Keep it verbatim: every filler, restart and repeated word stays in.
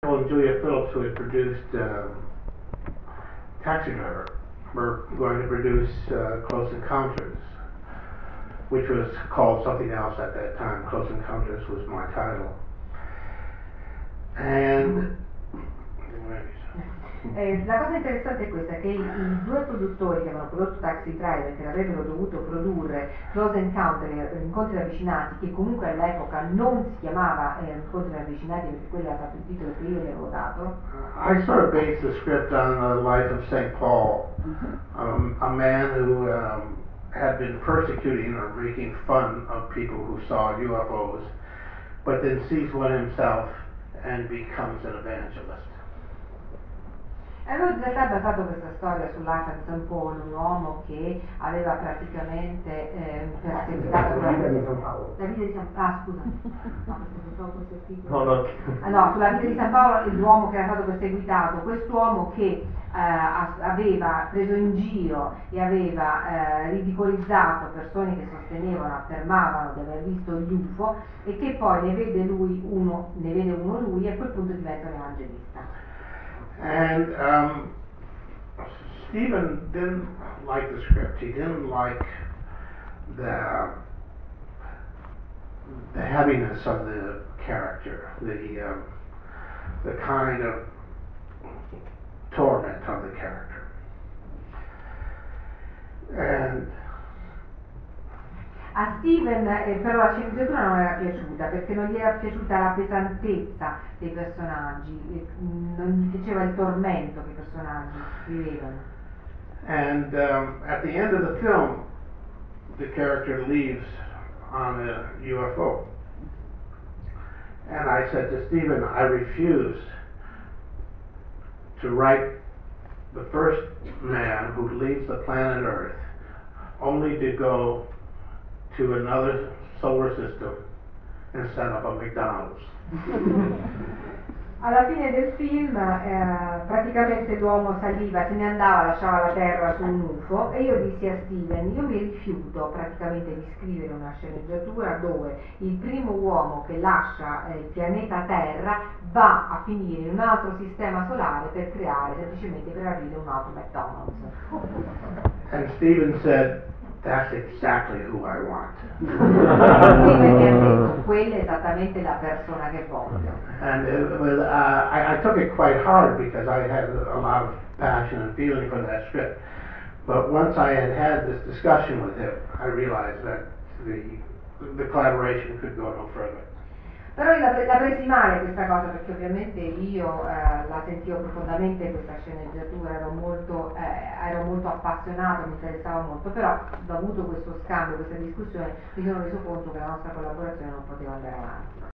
and Julia Phillips, who had produced um, Taxi Driver, were going to produce uh, Close Encounters, which was called something else at that time. Close Encounters was my title. And Eh, la cosa interessante è questa, che i, i due produttori che avevano prodotto Taxi Driver, che avrebbero dovuto produrre Close Encounter, eh, Incontri ravvicinati, che comunque all'epoca non si chiamava eh, Incontri ravvicinati, perché quello era stato il titolo che io gli avevo dato. I sort of based the script on the life of Saint Paul, um, a man who um, had been persecuting or making fun of people who saw U F Os, but then sees one himself and becomes an evangelist. Avevo in realtà basato questa storia sull'Arthur Saint Paul, un uomo che aveva praticamente eh, perseguitato La vita di San Paolo. La vita di San Paolo, ah scusa, no, perché pensavo fosse il titolo. No, no. Ah, no, sulla vita di San Paolo, l'uomo che era stato perseguitato, quest'uomo che eh, aveva preso in giro e aveva eh, ridicolizzato persone che sostenevano, affermavano di aver visto gli U F O, e che poi ne vede lui uno, ne vede uno lui e a quel punto diventa un evangelista. And um, Stephen didn't like the script. He didn't like the the heaviness of the character, the um, the kind of torment of the character. And a Steven eh, però la sceneggiatura non era piaciuta, perché non gli era piaciuta la pesantezza dei personaggi, eh, non gli piaceva il tormento che i personaggi vivevano. And um, at the end of the film, the character leaves on a U F O. And I said to Stephen, I refuse to write the first man who leaves the planet Earth only to go to another solar system and set up a McDonald's. Alla fine del film eh, praticamente l'uomo saliva, se ne andava, lasciava la terra su un U F O, e io dissi a Steven, io mi rifiuto praticamente di scrivere una sceneggiatura dove il primo uomo che lascia eh, il pianeta Terra va a finire in un altro sistema solare per creare, semplicemente per aprire un altro McDonald's. And Steven said, that's exactly who I want. Steven mi ha detto, quella è esattamente la persona che voglio. And it was, uh, I, I took it quite hard because I had a lot of passion and feeling for that script. But once I had had this discussion with him, I realized that the, the collaboration could go no further. Però io la, la presi male questa cosa, perché ovviamente io eh, la sentivo profondamente questa sceneggiatura, ero molto, eh, ero molto appassionato, mi interessava molto, però dopo avuto questo scambio, questa discussione, mi sono reso conto che la nostra collaborazione non poteva andare avanti.